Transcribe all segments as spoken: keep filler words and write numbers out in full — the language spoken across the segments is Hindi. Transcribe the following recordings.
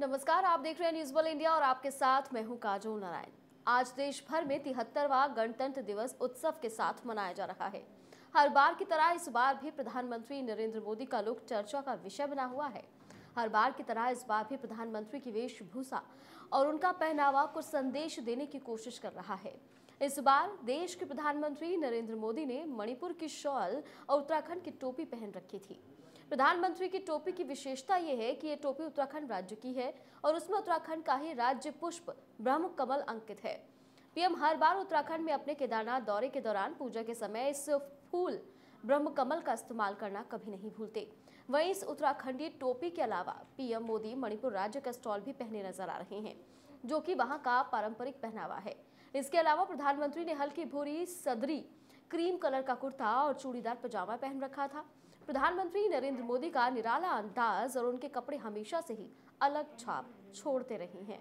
नमस्कार, आप देख रहे हैं न्यूज वर्ल्ड इंडिया और आपके साथ मैं हूं काजोल नारायण। आज देश भर में तिहत्तरवां गणतंत्र दिवस उत्सव के साथ मनाया जा रहा है। हर बार की तरह इस बार भी प्रधानमंत्री नरेंद्र मोदी का लुक चर्चा का विषय बना हुआ है। हर बार की तरह इस बार भी प्रधानमंत्री की वेशभूषा और उनका पहनावा कुछ संदेश देने की कोशिश कर रहा है। इस बार देश के प्रधानमंत्री नरेंद्र मोदी ने मणिपुर की शॉल और उत्तराखंड की टोपी पहन रखी थी। प्रधानमंत्री की टोपी की विशेषता यह है कि ये टोपी उत्तराखंड राज्य की है और उसमें उत्तराखंड का ही राज्य पुष्प ब्रह्म कमल अंकित है। पीएम हर बार उत्तराखंड में अपने केदारनाथ दौरे के दौरान पूजा के समय इस फूल ब्रह्म कमल का इस्तेमाल करना कभी नहीं भूलते। वहीं इस उत्तराखंडी टोपी के अलावा पीएम मोदी मणिपुर राज्य का स्टॉल भी पहने नजर आ रहे हैं, जो कि वहां का पारंपरिक पहनावा है। इसके अलावा प्रधानमंत्री ने हल्की भूरी सदरी क्रीम कलर का कुर्ता और चूड़ीदार पजामा पहन रखा था। प्रधानमंत्री नरेंद्र मोदी का निराला अंदाज और उनके कपड़े हमेशा से ही अलग छाप छोड़ते रहे हैं।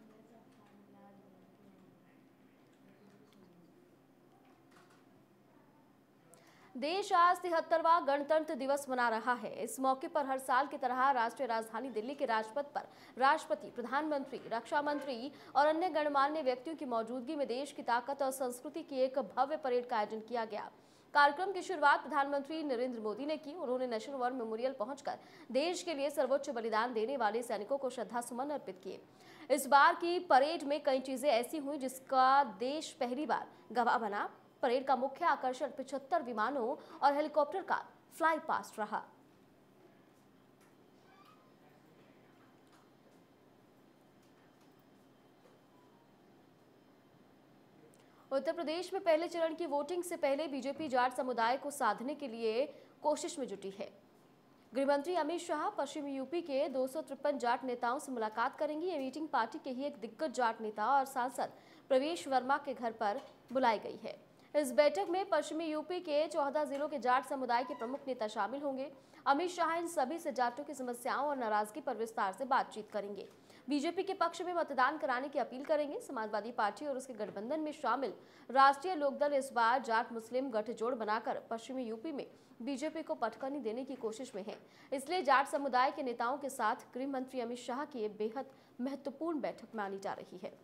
देश आज तिहत्तरवां गणतंत्र दिवस मना रहा है। इस मौके पर हर साल की तरह राष्ट्रीय राजधानी दिल्ली के राजपथ पर राष्ट्रपति, प्रधानमंत्री, रक्षा मंत्री और अन्य गणमान्य व्यक्तियों की मौजूदगी में देश की ताकत और संस्कृति की एक भव्य परेड का आयोजन किया गया। कार्यक्रम की शुरुआत प्रधानमंत्री नरेंद्र मोदी ने की। उन्होंने नेशनल वॉर मेमोरियल पहुंचकर देश के लिए सर्वोच्च बलिदान देने वाले सैनिकों को श्रद्धा सुमन अर्पित किए। इस बार की परेड में कई चीजें ऐसी हुई जिसका देश पहली बार गवाह बना। परेड का मुख्य आकर्षण पचहत्तर विमानों और हेलीकॉप्टर का फ्लाई पास्ट रहा। उत्तर प्रदेश में पहले चरण की वोटिंग से पहले बीजेपी जाट समुदाय को साधने के लिए कोशिश में जुटी है। गृहमंत्री अमित शाह पश्चिमी यूपी के दो सौ तिरपन जाट नेताओं से मुलाकात करेंगे। ये मीटिंग पार्टी के ही एक दिग्गज जाट नेता और सांसद प्रवेश वर्मा के घर पर बुलाई गई है। इस बैठक में पश्चिमी यूपी के चौदह जिलों के जाट समुदाय के प्रमुख नेता शामिल होंगे। अमित शाह इन सभी से जाटों की समस्याओं और नाराजगी पर विस्तार से बातचीत करेंगे। बीजेपी के पक्ष में मतदान कराने की अपील करेंगे। समाजवादी पार्टी और उसके गठबंधन में शामिल राष्ट्रीय लोकदल इस बार जाट मुस्लिम गठजोड़ बनाकर पश्चिमी यूपी में बीजेपी को पटखनी देने की कोशिश में है। इसलिए जाट समुदाय के नेताओं के साथ गृह मंत्री अमित शाह की बेहद महत्वपूर्ण बैठक मानी जा रही है।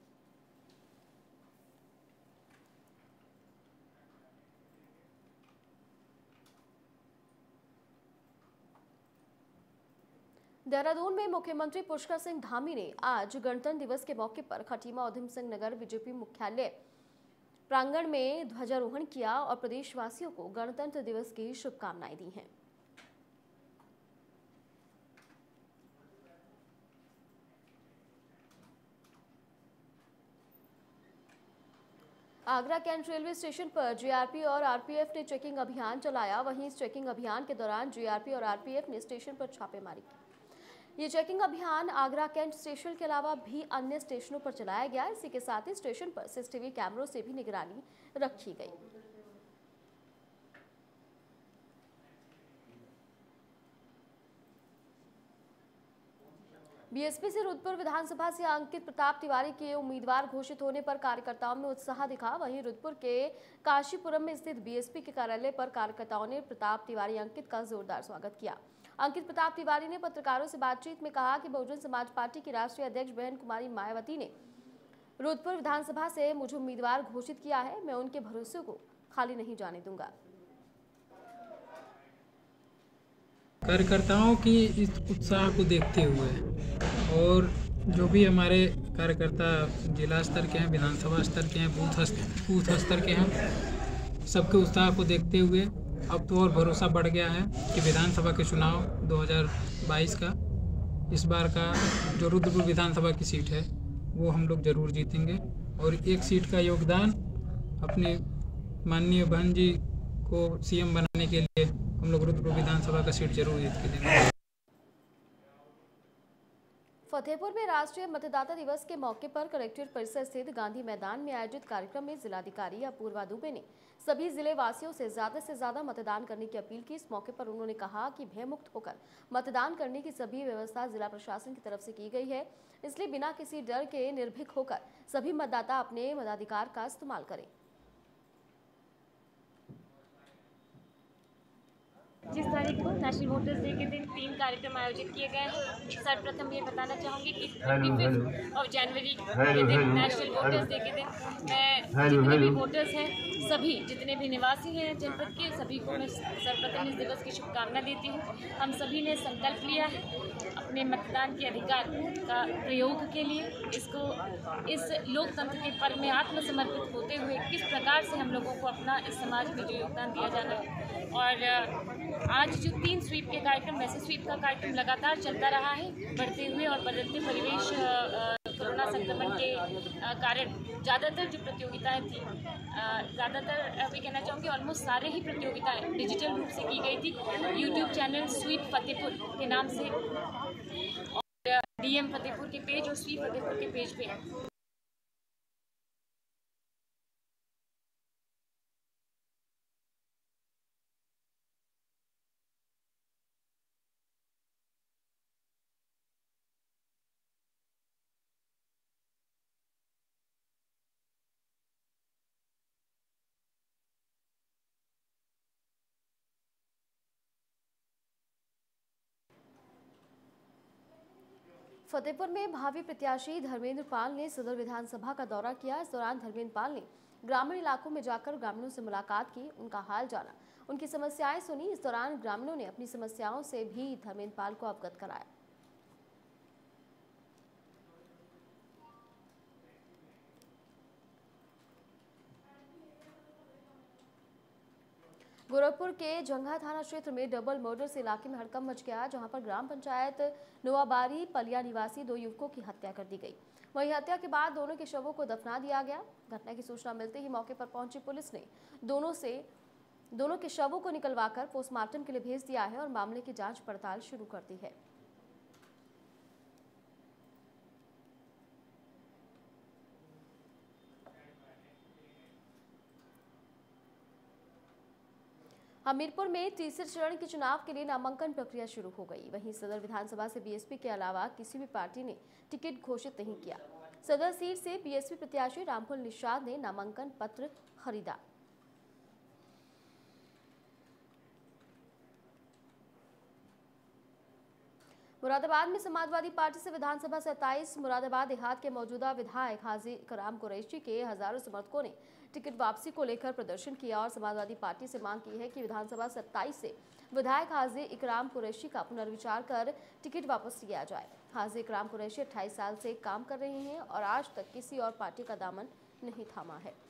देहरादून में मुख्यमंत्री पुष्कर सिंह धामी ने आज गणतंत्र दिवस के मौके पर खटीमा उधम सिंह नगर बीजेपी मुख्यालय प्रांगण में ध्वजारोहण किया और प्रदेशवासियों को गणतंत्र दिवस की शुभकामनाएं दी हैं। आगरा कैंट रेलवे स्टेशन पर जीआरपी और आरपीएफ ने चेकिंग अभियान चलाया। वहीं इस चेकिंग अभियान के दौरान जीआरपी और आरपीएफ ने स्टेशन पर छापेमारी की। ये चेकिंग अभियान आगरा कैंट स्टेशन के अलावा भी अन्य स्टेशनों पर चलाया गया। इसी के साथ ही स्टेशन पर सीसीटीवी कैमरों से भी निगरानी रखी गई। बीएसपी से रुद्रपुर विधानसभा से अंकित प्रताप तिवारी के उम्मीदवार घोषित होने पर कार्यकर्ताओं में उत्साह दिखा। वहीं रुद्रपुर के काशीपुरम में स्थित बीएसपी के कार्यालय पर कार्यकर्ताओं ने प्रताप तिवारी अंकित का जोरदार स्वागत किया। अंकित प्रताप तिवारी ने पत्रकारों से बातचीत में कहा कि बहुजन समाज पार्टी की राष्ट्रीय अध्यक्ष बहन कुमारी मायावती ने रुद्रपुर विधानसभा से मुझे उम्मीदवार घोषित किया है। मैं उनके भरोसे को खाली नहीं जाने दूंगा। कार्यकर्ताओं की इस उत्साह को देखते हुए और जो भी हमारे कार्यकर्ता जिला स्तर के हैं, विधानसभा स्तर के हैं, बूथ बूथ स्तर के हैं, सबके उत्साह को देखते हुए अब तो और भरोसा बढ़ गया है कि विधानसभा के चुनाव दो हज़ार बाईस का इस बार का जो रुद्रपुर विधानसभा की सीट है वो हम लोग जरूर जीतेंगे और एक सीट का योगदान अपने माननीय बहन जी को सीएम बनाने के लिए हम लोग रुद्रपुर विधानसभा का सीट जरूर जीत के देंगे। फतेहपुर में राष्ट्रीय मतदाता दिवस के मौके पर कलेक्ट्रेट परिसर स्थित गांधी मैदान में आयोजित कार्यक्रम में जिलाधिकारी अपूर्वा दुबे ने सभी जिले वासियों से ज्यादा से ज्यादा मतदान करने की अपील की। इस मौके पर उन्होंने कहा कि भयमुक्त होकर मतदान करने की सभी व्यवस्था जिला प्रशासन की तरफ से की गई है, इसलिए बिना किसी डर के निर्भीक होकर सभी मतदाता अपने मताधिकार का इस्तेमाल करें। पच्चीस तारीख को नेशनल वोटर्स डे के दिन तीन कार्यक्रम आयोजित किए गए हैं। सर्वप्रथम ये बताना चाहूँगी कि पच्चीस ऑफ जनवरी के दिन नेशनल वोटर्स डे के दिन मैं जितने भी वोटर्स हैं, सभी जितने भी निवासी हैं जनपद के, सभी को मैं सर्वप्रथम इस दिवस की शुभकामना देती हूँ। हम सभी ने संकल्प लिया है अपने मतदान के अधिकार का प्रयोग के लिए। इसको इस लोकतंत्र के पर्व में आत्मसमर्पित होते हुए किस प्रकार से हम लोगों को अपना इस समाज में जो योगदान दिया जाना है। और आज जो तीन स्वीप के कार्यक्रम, वैसे स्वीप का कार्यक्रम लगातार चलता रहा है। बढ़ते हुए और बदलते परिवेश कोरोना संक्रमण के कारण ज़्यादातर जो प्रतियोगिताएं थी, ज़्यादातर अभी कहना चाहूँगी ऑलमोस्ट सारे ही प्रतियोगिताएं डिजिटल रूप से की गई थी। यूट्यूब चैनल स्वीप फतेहपुर के नाम से और डीएम फतेहपुर के पेज और स्वीप फतेहपुर के पेज पे फतेहपुर में भावी प्रत्याशी धर्मेंद्र पाल ने सदर विधानसभा का दौरा किया। इस दौरान धर्मेंद्र पाल ने ग्रामीण इलाकों में जाकर ग्रामीणों से मुलाकात की, उनका हाल जाना, उनकी समस्याएं सुनी। इस दौरान ग्रामीणों ने अपनी समस्याओं से भी धर्मेंद्र पाल को अवगत कराया। गोरखपुर के जंघा थाना क्षेत्र में डबल मर्डर से इलाके में हड़कंप मच गया, जहां पर ग्राम पंचायत नोआबारी पलिया निवासी दो युवकों की हत्या कर दी गई। वहीं हत्या के बाद दोनों के शवों को दफना दिया गया। घटना की सूचना मिलते ही मौके पर पहुंची पुलिस ने दोनों से दोनों के शवों को निकलवाकर पोस्टमार्टम के लिए भेज दिया है और मामले की जांच पड़ताल शुरू कर दी है। हमीरपुर में तीसरे चरण के चुनाव के लिए नामांकन प्रक्रिया शुरू हो गई। वहीं सदर विधानसभा से बीएसपी के अलावा किसी भी पार्टी ने टिकट घोषित नहीं किया। सदर सीट से बीएसपी प्रत्याशी रामफल निषाद ने नामांकन पत्र खरीदा। मुरादाबाद में समाजवादी पार्टी से विधानसभा सत्ताईस मुरादाबाद देहात के मौजूदा विधायक हाजी इकराम कुरैशी के हजारों समर्थकों ने टिकट वापसी को लेकर प्रदर्शन किया और समाजवादी पार्टी से मांग की है कि विधानसभा सत्ताईस से विधायक हाजी इकराम कुरैशी का पुनर्विचार कर टिकट वापस लिया जाए। हाजी इकराम कुरैशी अट्ठाईस साल से काम कर रहे हैं और आज तक किसी और पार्टी का दामन नहीं थामा है।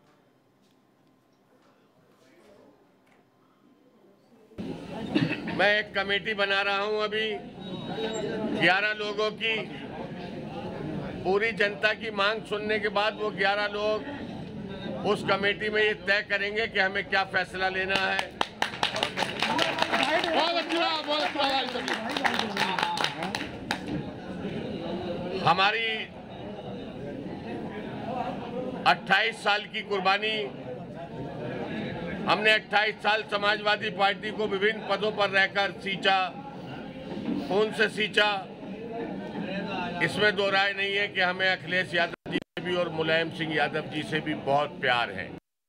मैं एक कमेटी बना रहा हूं अभी ग्यारह लोगों की। पूरी जनता की मांग सुनने के बाद वो ग्यारह लोग उस कमेटी में ये तय करेंगे कि हमें क्या फैसला लेना है। बहुत अच्छा, बहुत अच्छा। हमारी अट्ठाईस साल की कुर्बानी, हमने अट्ठाईस साल समाजवादी पार्टी को विभिन्न पदों पर रहकर सींचा, खून से सींचा। इसमें दो राय नहीं है कि हमें अखिलेश यादव जी से भी और मुलायम सिंह यादव जी से भी बहुत प्यार है।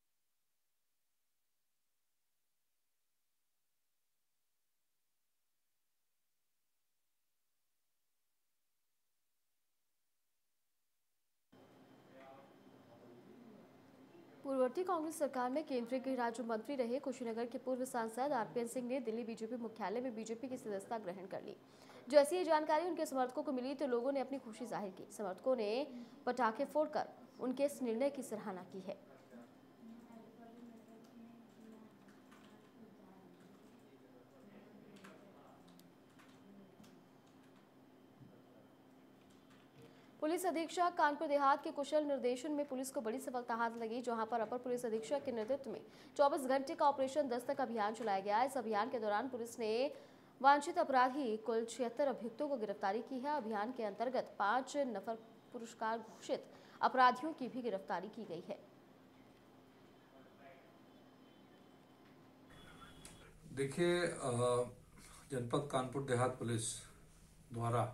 पूर्ववर्ती कांग्रेस सरकार में केंद्रीय गृह राज्य मंत्री रहे कुशीनगर के पूर्व सांसद आरपीएन सिंह ने दिल्ली बीजेपी मुख्यालय में बीजेपी की सदस्यता ग्रहण कर ली। जैसी ये जानकारी उनके समर्थकों को मिली तो लोगों ने अपनी खुशी जाहिर की। समर्थकों ने पटाखे फोड़कर उनके इस निर्णय की सराहना की है। पुलिस अधीक्षक कानपुर देहात के कुशल निर्देशन में पुलिस को बड़ी सफलता हाथ लगी, जहां पर अपर पुलिस अधीक्षक के नेतृत्व में चौबीस घंटे का ऑपरेशन दस्तक अभियान चलाया गया। इस अभियान के दौरान पुलिस ने वांछित अपराधी कुल छिहत्तर अभियुक्तों को गिरफ्तारी की है। अभियान के अंतर्गत पांच नफर पुरस्कार घोषित अपराधियों की भी गिरफ्तारी की गई है। देखिए, जनपद कानपुर देहात पुलिस द्वारा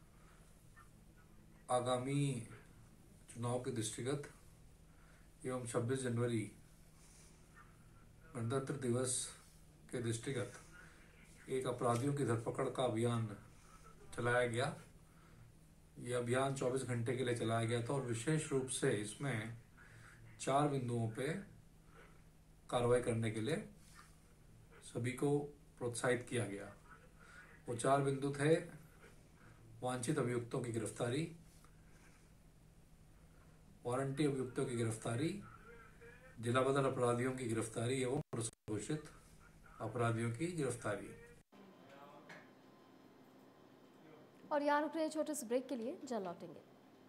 आगामी चुनाव के दृष्टिगत एवं छब्बीस जनवरी गणतंत्र दिवस के दृष्टिगत एक अपराधियों की धरपकड़ का अभियान चलाया गया। ये अभियान चौबीस घंटे के लिए चलाया गया था और विशेष रूप से इसमें चार बिंदुओं पे कार्रवाई करने के लिए सभी को प्रोत्साहित किया गया। वो चार बिंदु थे: वांछित अभियुक्तों की गिरफ्तारी, वारंटी अभियुक्तों की गिरफ्तारी, जिला बदल अपराधियों की गिरफ्तारी एवं पुरस्कार घोषित अपराधियों की गिरफ्तारी। और यहाँ रुक रहे हैं छोटे से ब्रेक के लिए, जल्द लौटेंगे।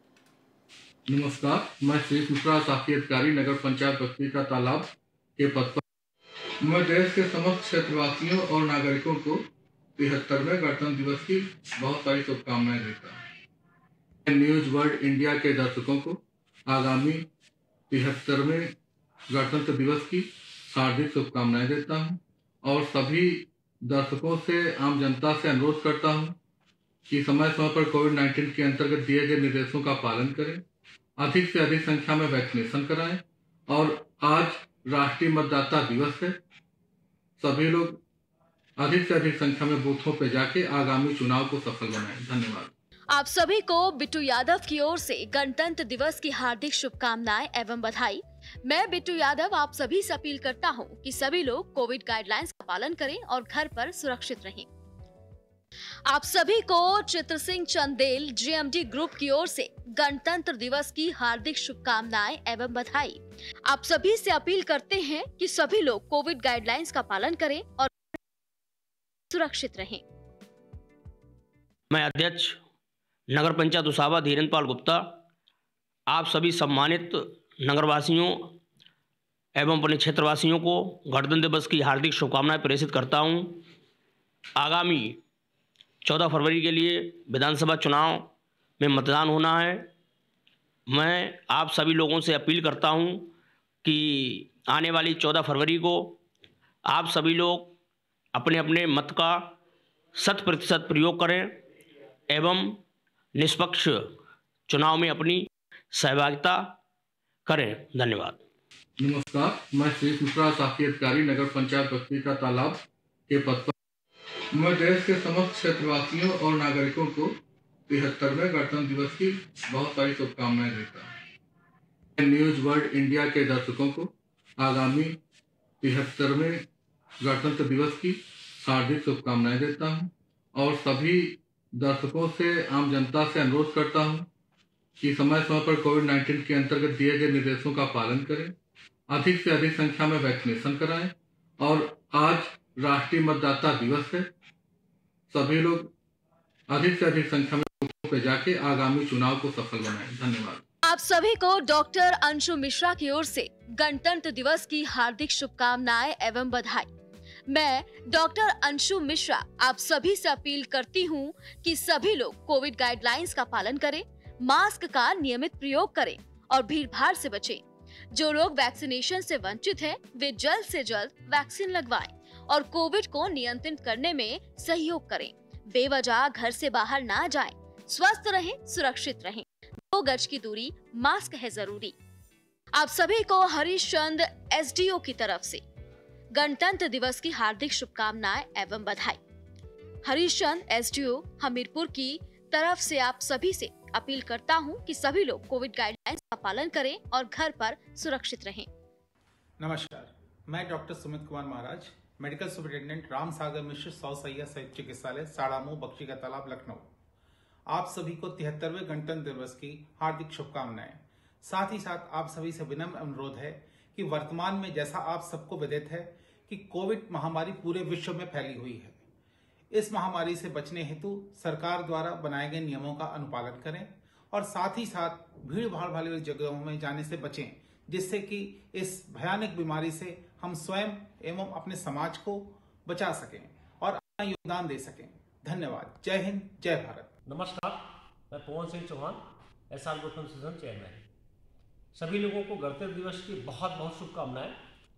नमस्कार, मैं श्री मिश्रा, शासकीय अधिकारी नगर पंचायत बस्ती का तालाब के पद पर। मैं देश के समस्त क्षेत्रवासियों और नागरिकों को तिहत्तरवें गणतंत्र दिवस की बहुत सारी शुभकामनाएं देता हूँ। न्यूज वर्ल्ड इंडिया के दर्शकों को आगामी तिहत्तरवें गणतंत्र दिवस की हार्दिक शुभकामनाएं देता हूँ और सभी दर्शकों से, आम जनता से अनुरोध करता हूँ कि समय समय पर कोविड नाइन्टीन के अंतर्गत दिए गए निर्देशों का पालन करें, अधिक से अधिक संख्या में वैक्सीनेशन कराएं और आज राष्ट्रीय मतदाता दिवस है। सभी लोग अधिक से अधिक संख्या में बूथों पर जाके आगामी चुनाव को सफल बनाएं। धन्यवाद। आप सभी को बिट्टू यादव की ओर से गणतंत्र दिवस की हार्दिक शुभकामनाएं एवं बधाई। मैं बिट्टू यादव आप सभी से अपील करता हूं कि सभी लोग कोविड गाइडलाइंस का पालन करें और घर पर सुरक्षित रहें। आप सभी को चित्र सिंह चंदेल जीएमडी ग्रुप की ओर से गणतंत्र दिवस की हार्दिक शुभकामनाएं एवं बधाई। आप सभी से अपील करते हैं कि सभी लोग कोविड गाइडलाइंस का पालन करें और सुरक्षित रहें। मैं अध्यक्ष नगर पंचायत उसावा धीरेन्द्र पाल गुप्ता आप सभी सम्मानित नगरवासियों एवं अपने क्षेत्रवासियों को गणतंत्र दिवस की हार्दिक शुभकामनाएं प्रेषित करता हूं। आगामी चौदह फरवरी के लिए विधानसभा चुनाव में मतदान होना है। मैं आप सभी लोगों से अपील करता हूं कि आने वाली चौदह फरवरी को आप सभी लोग अपने अपने मत का शत प्रतिशत प्रयोग करें एवं निष्पक्ष चुनाव में अपनी सहभागिता करें। धन्यवाद। नमस्कार, मैं श्री मिश्रा, शासकीय अधिकारी नगर पंचायत बस्ती का तालाब के पद पर। मैं देश के समस्त क्षेत्रवासियों और नागरिकों को तिहत्तरवें गणतंत्र दिवस की बहुत सारी शुभकामनाएं देता हूँ। न्यूज वर्ल्ड इंडिया के दर्शकों को आगामी तिहत्तरवें गणतंत्र दिवस की हार्दिक शुभकामनाएं देता हूँ और सभी दर्शकों से, आम जनता से अनुरोध करता हूं कि समय समय पर कोविड नाइन्टीन के अंतर्गत दिए गए निर्देशों का पालन करें, अधिक से अधिक संख्या में वैक्सीनेशन कराएं और आज राष्ट्रीय मतदाता दिवस है। सभी लोग अधिक से अधिक संख्या में बूथों पर जाके आगामी चुनाव को सफल बनाएं। धन्यवाद। आप सभी को डॉक्टर अंशु मिश्रा की ओर से गणतंत्र दिवस की हार्दिक शुभकामनाएं एवं बधाई। मैं डॉक्टर अंशु मिश्रा आप सभी से अपील करती हूं कि सभी लोग कोविड गाइडलाइंस का पालन करें, मास्क का नियमित प्रयोग करें और भीड़ भाड़ से बचें। जो लोग वैक्सीनेशन से वंचित हैं, वे जल्द से जल्द वैक्सीन लगवाएं और कोविड को नियंत्रित करने में सहयोग करें। बेवजह घर से बाहर ना जाएं, स्वस्थ रहें, सुरक्षित रहें। दो गज की दूरी, मास्क है जरूरी। आप सभी को हरीश चंद एसडीओ की तरफ से गणतंत्र दिवस की हार्दिक शुभकामनाएं एवं बधाई। हरीश चंद एसडीओ हमीरपुर की तरफ से आप सभी से अपील करता हूं कि सभी लोग कोविड गाइडलाइंस का पालन करें और घर पर सुरक्षित रहें। नमस्कार, मैं doctor Sumit Kumar Maharaj, medical superintendent Ram Sagar Mishra सौ सैया संयुक्त चिकित्सालय साड़ामू बख्शी का तालाब लखनऊ। आप सभी को तिहत्तरवें गणतंत्र दिवस की हार्दिक शुभकामनाएं। साथ ही साथ आप सभी से विनम्र अनुरोध है कि वर्तमान में जैसा आप सबको विदित है कि कोविड महामारी पूरे विश्व में फैली हुई है। इस महामारी से बचने हेतु सरकार द्वारा बनाए गए नियमों का अनुपालन करें और साथ ही साथ भीड़ भाड़ वाली जगहों में जाने से बचें, जिससे कि इस भयानक बीमारी से हम स्वयं एवं अपने समाज को बचा सकें और अपना योगदान दे सकें। धन्यवाद। जय हिंद, जय भारत। नमस्कार, मैं पवन सिंह चौहान, एस आर गौतम सीजन चेयरमैन। सभी लोगों को गणतंत्र दिवस की बहुत बहुत शुभकामनाएं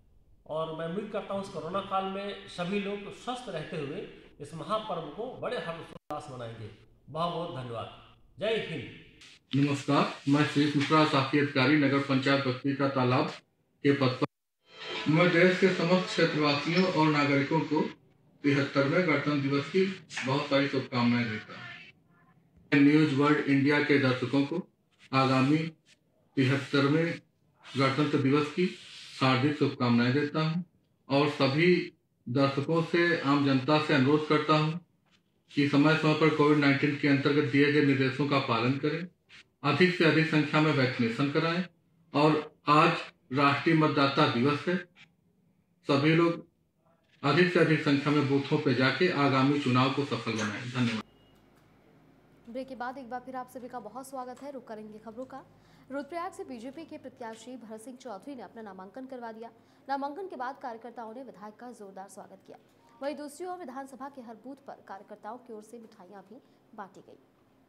और मैं उम्मीद करता हूँ इस कोरोना काल में सभी लोग स्वस्थ रहते हुए इस महापर्व को बड़े हर्षोल्लास मनाएंगे। बहुत बहुत धन्यवाद। जय हिंद। नमस्कार, मैं श्री मिश्रा, शासकीय अधिकारी नगर पंचायत बस्ती का तालाब के पद पर। मैं देश के समस्त क्षेत्रवासियों और नागरिकों को तिहत्तरवें गणतंत्र दिवस की बहुत सारी शुभकामनाएं देता हूँ। न्यूज वर्ल्ड इंडिया के दर्शकों को आगामी तिहत्तरवें गणतंत्र दिवस की हार्दिक शुभकामनाएं देता हूँ और सभी दर्शकों से, आम जनता से अनुरोध करता हूँ कि समय समय पर कोविड नाइन्टीन के अंतर्गत दिए गए निर्देशों का पालन करें, अधिक से अधिक संख्या में वैक्सीनेशन कराएं और आज राष्ट्रीय मतदाता दिवस है। सभी लोग अधिक से अधिक संख्या में बूथों पर जाके आगामी चुनाव को सफल बनाएं। धन्यवाद। ब्रेक के बाद एक बार फिर आप सभी का बहुत स्वागत है। रुक करेंगे खबरों का। रुद्रप्रयाग से बीजेपी के प्रत्याशी भरत सिंह चौधरी ने अपना नामांकन करवा दिया। नामांकन के बाद कार्यकर्ताओं ने विधायक का जोरदार स्वागत किया। वहीं दूसरी ओर विधानसभा के हर बूथ पर कार्यकर्ताओं की ओर से मिठाइयां भी बांटी गई।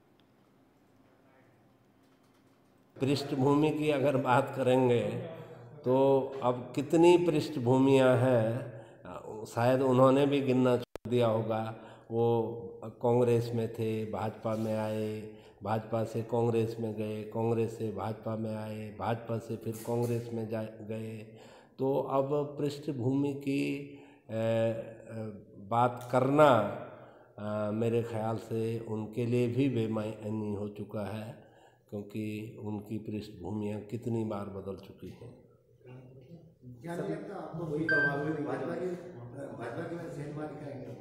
पृष्ठभूमि की अगर बात करेंगे तो अब कितनी पृष्ठभूमियां हैं, शायद उन्होंने भी गिनना छोड़ दिया होगा। वो कांग्रेस में थे, भाजपा में आए, भाजपा से कांग्रेस में गए, कांग्रेस से भाजपा में आए, भाजपा से फिर कांग्रेस में जा गए। तो अब पृष्ठभूमि की ए, बात करना आ, मेरे ख्याल से उनके लिए भी बेमानी हो चुका है, क्योंकि उनकी पृष्ठभूमियाँ कितनी बार बदल चुकी हैं। क्या नहीं लगता आपको वही प्रभावित भाजपा की भाजपा की वजह सेंधमारी करेंगे?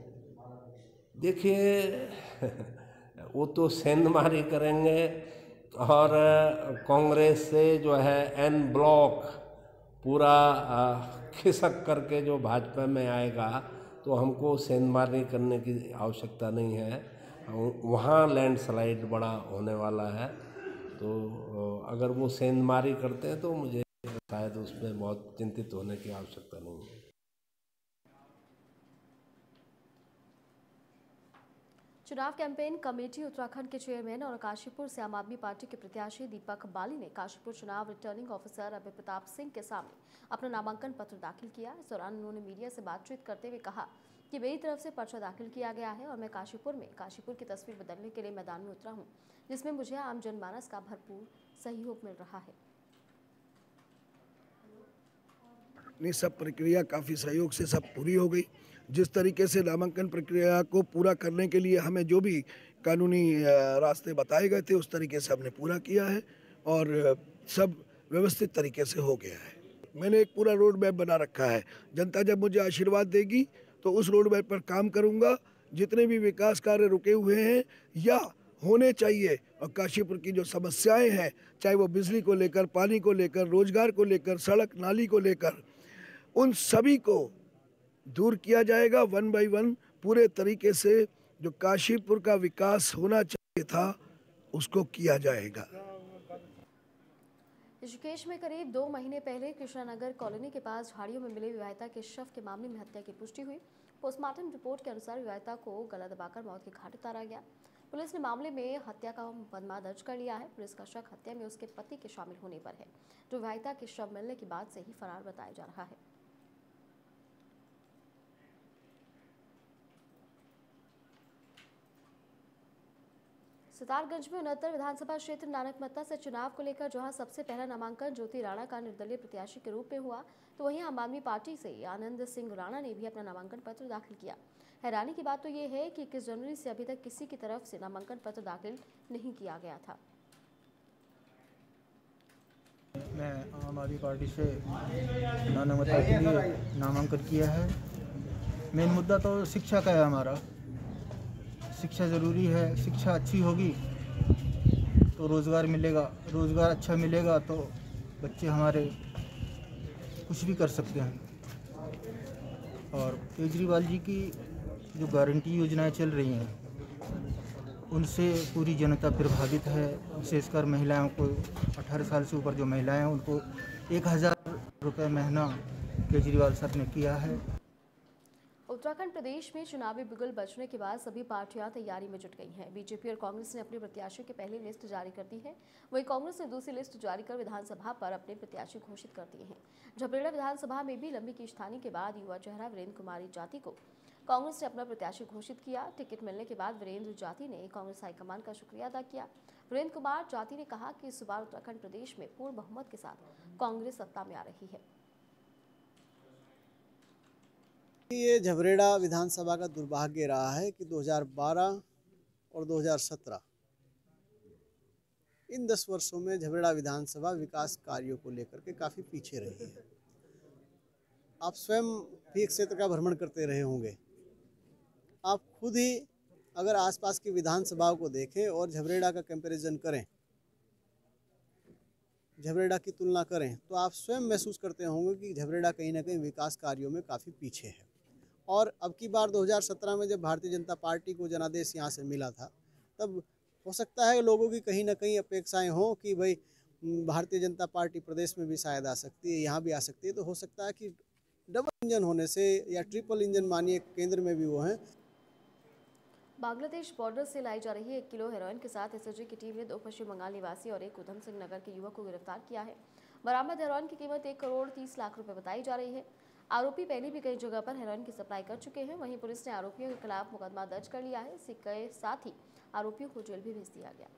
देखिए वो तो सेंधमारी करेंगे और कांग्रेस से जो है एन ब्लॉक पूरा खिसक करके जो भाजपा में आएगा, तो हमको सेंधमारी करने की आवश्यकता नहीं है। वहाँ लैंडस्लाइड बड़ा होने वाला है, तो अगर वो सेंधमारी करते हैं तो मुझे शायद उसमें बहुत चिंतित होने की आवश्यकता नहीं है। चुनाव कैंपेन कमेटी उत्तराखंड के चेयरमैन और काशीपुर से आम आदमी पार्टी के प्रत्याशी दीपक बाली ने काशीपुर चुनाव रिटर्निंग ऑफिसर अभय प्रताप सिंह के सामने अपना नामांकन पत्र दाखिल किया। इस दौरान उन्होंने मीडिया से बातचीत करते हुए कहा कि मेरी तरफ से पर्चा दाखिल किया गया है और मैं काशीपुर में काशीपुर की तस्वीर बदलने के लिए मैदान में उतरा हूँ, जिसमें मुझे आम जनमानस का भरपूर सहयोग मिल रहा है। नहीं, सब प्रक्रिया काफ़ी सहयोग से सब पूरी हो गई। जिस तरीके से नामांकन प्रक्रिया को पूरा करने के लिए हमें जो भी कानूनी रास्ते बताए गए थे, उस तरीके से हमने पूरा किया है और सब व्यवस्थित तरीके से हो गया है। मैंने एक पूरा रोड मैप बना रखा है। जनता जब मुझे आशीर्वाद देगी तो उस रोड मैप पर काम करूंगा। जितने भी विकास कार्य रुके हुए हैं या होने चाहिए और काशीपुर की जो समस्याएं हैं, चाहे वो बिजली को लेकर, पानी को लेकर, रोजगार को लेकर, सड़क नाली को लेकर, उन सभी को दूर किया जाएगा। वन बाय वन पूरे तरीके से जो काशीपुर का विकास होना चाहिए था उसको किया जाएगा। ऋषिकेश में करीब दो महीने पहले कृष्णानगर कॉलोनी के पास झाड़ियों में मिले विवाहिता के शव के मामले में हत्या की पुष्टि हुई। पोस्टमार्टम रिपोर्ट के अनुसार विवाहिता को गला दबाकर मौत के घाट उतारा गया। पुलिस ने मामले में हत्या का मुकदमा दर्ज कर लिया है। पुलिस का शक हत्या में उसके पति के शामिल होने पर है, जो विवाहिता के शव मिलने के बाद से ही फरार बताया जा रहा है। सितारगंज में उनहत्तर विधानसभा क्षेत्र नानकमत्ता से चुनाव को लेकर जहां सबसे पहला नामांकन ज्योति राणा का निर्दलीय प्रत्याशी के रूप में हुआ, तो वहीं आम आदमी पार्टी से आनंद सिंह राणा ने भी अपना नामांकन पत्र दाखिल किया। हैरानी की बात तो ये है कि इक्कीस जनवरी से अभी तक किसी की तरफ से नामांकन पत्र दाखिल नहीं किया गया था। मैं आम आदमी पार्टी से नानकमत्ता के लिए नामांकन किया है। मेन मुद्दा तो शिक्षा का है। हमारा शिक्षा ज़रूरी है। शिक्षा अच्छी होगी तो रोज़गार मिलेगा, रोज़गार अच्छा मिलेगा तो बच्चे हमारे कुछ भी कर सकते हैं। और केजरीवाल जी की जो गारंटी योजनाएं चल रही हैं उनसे पूरी जनता प्रभावित है। विशेषकर महिलाओं को, अठारह साल से ऊपर जो महिलाएं हैं उनको एक हज़ार रुपये महीना केजरीवाल सर ने किया है। उत्तराखंड प्रदेश में चुनावी बिगुल बजने के बाद सभी पार्टियां तैयारी में जुट गई हैं। बीजेपी और कांग्रेस ने अपने प्रत्याशियों की पहली लिस्ट जारी कर दी है। वहीं कांग्रेस ने दूसरी लिस्ट जारी कर विधानसभा पर अपने प्रत्याशी घोषित कर दिए हैं। झबरेड़ा विधानसभा में भी लंबी खींचतानी के बाद युवा चेहरा वीरेंद्र कुमारी जाति को कांग्रेस ने अपना प्रत्याशी घोषित किया। टिकट मिलने के बाद वीरेंद्र जाति ने कांग्रेस हाईकमान का शुक्रिया अदा किया। वीरेंद्र कुमार जाति ने कहा कि इस बार उत्तराखंड प्रदेश में पूर्ण बहुमत के साथ कांग्रेस सत्ता में आ रही है। ये झबरेड़ा विधानसभा का दुर्भाग्य रहा है कि दो हज़ार बारह और दो हज़ार सत्रह इन दस वर्षों में झबरेड़ा विधानसभा विकास कार्यों को लेकर के काफ़ी पीछे रही है। आप स्वयं भी क्षेत्र का भ्रमण करते रहे होंगे। आप खुद ही अगर आसपास की विधानसभाओं को देखें और झबरेड़ा का कंपैरिजन करें, झबरेड़ा की तुलना करें, तो आप स्वयं महसूस करते होंगे कि झबरेड़ा कहीं ना कहीं विकास कार्यों में काफ़ी पीछे है। और अब की बार दो हज़ार सत्रह में जब भारतीय जनता पार्टी को जनादेश यहाँ से मिला था, तब हो सकता है लोगों की कहीं ना कहीं अपेक्षाएं हों कि भाई भारतीय जनता पार्टी प्रदेश में भी शायद आ सकती है, यहाँ भी आ सकती है। तो हो सकता है कि डबल इंजन होने से या ट्रिपल इंजन मानिए केंद्र में भी वो हैं। बांग्लादेश बॉर्डर से लाई जा रही एक किलो हेरोइन के साथ एसओजी की टीम ने दो पश्चिम बंगाल निवासी और एक उधम सिंह नगर के युवक को गिरफ्तार किया है। बरामद हेरोइन की कीमत एक करोड़ तीस लाख रुपए बताई जा रही है। आरोपी पहले भी कई जगह पर हेरोइन की सप्लाई कर चुके हैं। वहीं पुलिस ने आरोपियों के खिलाफ मुकदमा दर्ज कर लिया है। इसी के साथ ही आरोपियों को जेल भी भेज दिया गया।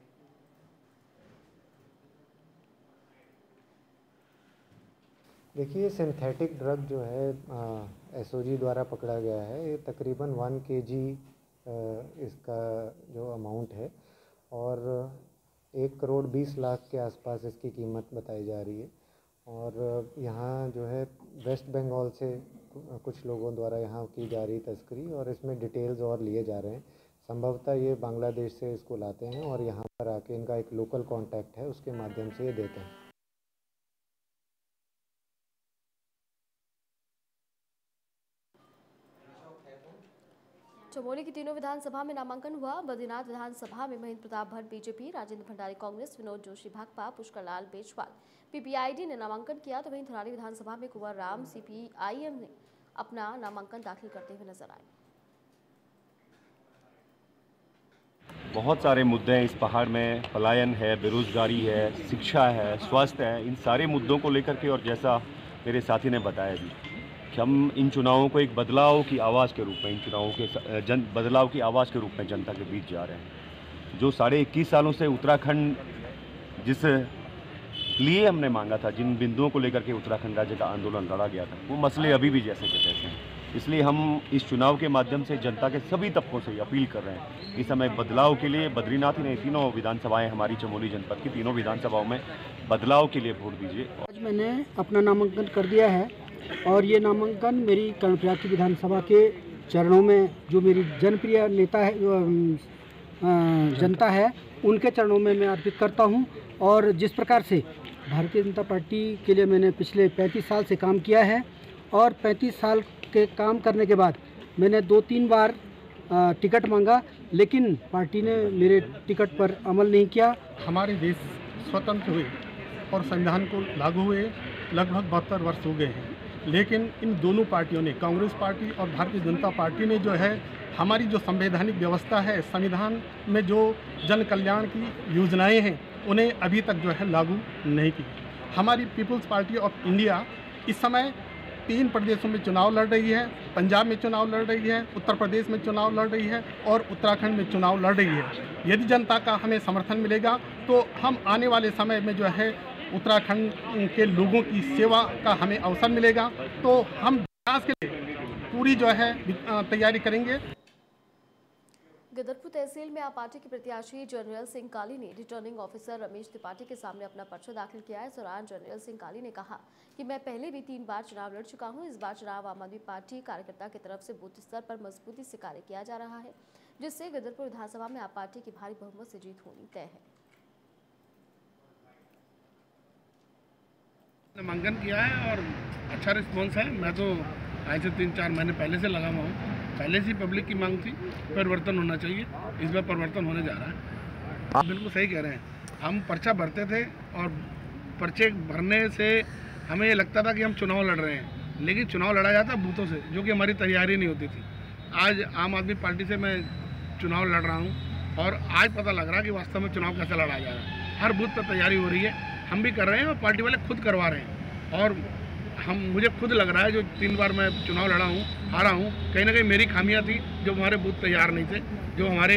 देखिए, सिंथेटिक ड्रग जो है एसओजी द्वारा पकड़ा गया है, ये तकरीबन वन केजी इसका जो अमाउंट है और एक करोड़ बीस लाख के आसपास इसकी कीमत बताई जा रही है। और यहाँ जो है वेस्ट बंगाल से कुछ लोगों द्वारा यहाँ की जा रही तस्करी और इसमें डिटेल्स और लिए जा रहे हैं। संभवतः ये बांग्लादेश से इसको लाते हैं और यहाँ पर आके इनका एक लोकल कॉन्टैक्ट है, उसके माध्यम से ये देते हैं। चमोली की तीनों विधानसभा में नामांकन हुआ। बद्रीनाथ विधानसभा में महेंद्र प्रताप भट्ट बीजेपी, राजेंद्र भंडारी कांग्रेस, विनोद जोशी भाकपा, पुष्कर लाल बेजवाल पीपीआईडी ने नामांकन किया। तो वहीं थराली विधानसभा में कुंवर राम सीपीआईएम ने अपना नामांकन दाखिल करते हुए नजर आए। बहुत सारे मुद्दे हैं इस पहाड़ में, पलायन है, बेरोजगारी है, शिक्षा है, स्वास्थ्य है, इन सारे मुद्दों को लेकर के और जैसा मेरे साथी ने बताया भी कि हम इन चुनावों को एक बदलाव की आवाज़ के रूप में, इन चुनावों के जन बदलाव की आवाज़ के रूप में जनता के बीच जा रहे हैं। जो साढ़े इक्कीस सालों से उत्तराखंड जिस लिए हमने मांगा था, जिन बिंदुओं को लेकर के उत्तराखंड राज्य का आंदोलन लड़ा गया था, वो मसले अभी भी जैसे के तैसे हैं। इसलिए हम इस चुनाव के माध्यम से जनता के सभी तबकों से अपील कर रहे हैं इस समय बदलाव के लिए। बद्रीनाथ ही नहीं, तीनों विधानसभाएं हमारी चमोली जनपद की तीनों विधानसभाओं में बदलाव के लिए वोट दीजिए। आज मैंने अपना नामांकन कर दिया है और ये नामांकन मेरी कर्णप्रयाग की विधानसभा के चरणों में जो मेरी जनप्रिय नेता है, जनता है, उनके चरणों में मैं अर्पित करता हूं। और जिस प्रकार से भारतीय जनता पार्टी के लिए मैंने पिछले पैंतीस साल से काम किया है और पैंतीस साल के काम करने के बाद मैंने दो तीन बार टिकट मांगा, लेकिन पार्टी ने मेरे टिकट पर अमल नहीं किया। हमारे देश स्वतंत्र हुए और संविधान को लागू हुए लगभग बहत्तर वर्ष हो गए हैं, लेकिन इन दोनों पार्टियों ने, कांग्रेस पार्टी और भारतीय जनता पार्टी ने जो है हमारी जो संवैधानिक व्यवस्था है, संविधान में जो जन कल्याण की योजनाएं हैं, उन्हें अभी तक जो है लागू नहीं की। हमारी पीपल्स पार्टी ऑफ इंडिया इस समय तीन प्रदेशों में चुनाव लड़ रही है। पंजाब में चुनाव लड़ रही है, उत्तर प्रदेश में चुनाव लड़ रही है और उत्तराखंड में चुनाव लड़ रही है। यदि जनता का हमें समर्थन मिलेगा तो हम आने वाले समय में जो है उत्तराखंड के लोगों की सेवा का हमें अवसर मिलेगा, तो हम विकास के लिए पूरी जो है तैयारी करेंगे। गिदरपुर तहसील में आप पार्टी के प्रत्याशी जनरल सिंह काली ने रिटर्निंग ऑफिसर रमेश त्रिपाठी के सामने अपना पर्चा दाखिल किया है। इस दौरान जनरल सिंह काली ने कहा कि मैं पहले भी तीन बार चुनाव लड़ चुका हूं। इस बार चुनाव आम आदमी पार्टी कार्यकर्ता की तरफ से बूथ स्तर पर मजबूती से कार्य किया जा रहा है, जिससे गिदरपुर विधानसभा में आप पार्टी की भारी बहुमत से जीत होनी तय है। नामांकन किया है और अच्छा रिस्पॉन्स है। मैं तो आज से तीन चार महीने पहले से लगा हुआ हूँ। पहले से पब्लिक की मांग थी, परिवर्तन होना चाहिए, इस बार परिवर्तन होने जा रहा है। आप बिल्कुल सही कह रहे हैं। हम पर्चा भरते थे और पर्चे भरने से हमें ये लगता था कि हम चुनाव लड़ रहे हैं, लेकिन चुनाव लड़ा जाता बूथों से, जो कि हमारी तैयारी नहीं होती थी। आज आम आदमी पार्टी से मैं चुनाव लड़ रहा हूँ और आज पता लग रहा है कि वास्तव में चुनाव कैसे लड़ा जा रहा है। हर बूथ पर तैयारी हो रही है, हम भी कर रहे हैं और पार्टी वाले खुद करवा रहे हैं। और हम मुझे खुद लग रहा है, जो तीन बार मैं चुनाव लड़ा हूँ, हारा हूँ, कहीं ना कहीं मेरी खामियां थी, जो हमारे बूथ तैयार नहीं थे, जो हमारे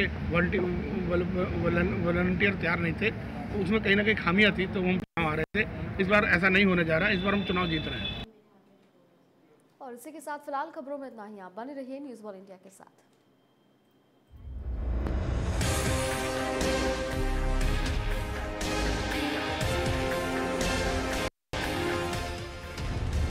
वॉलंटियर तैयार नहीं थे, उसमें कहीं ना कहीं खामियां थी, तो हम चुनाव हारे थे। इस बार ऐसा नहीं होने जा रहा है, इस बार हम चुनाव जीत रहे हैं। और इसी के साथ फिलहाल खबरों में इतना ही। आप बने रहिए न्यूज़ वॉल इंडिया के साथ।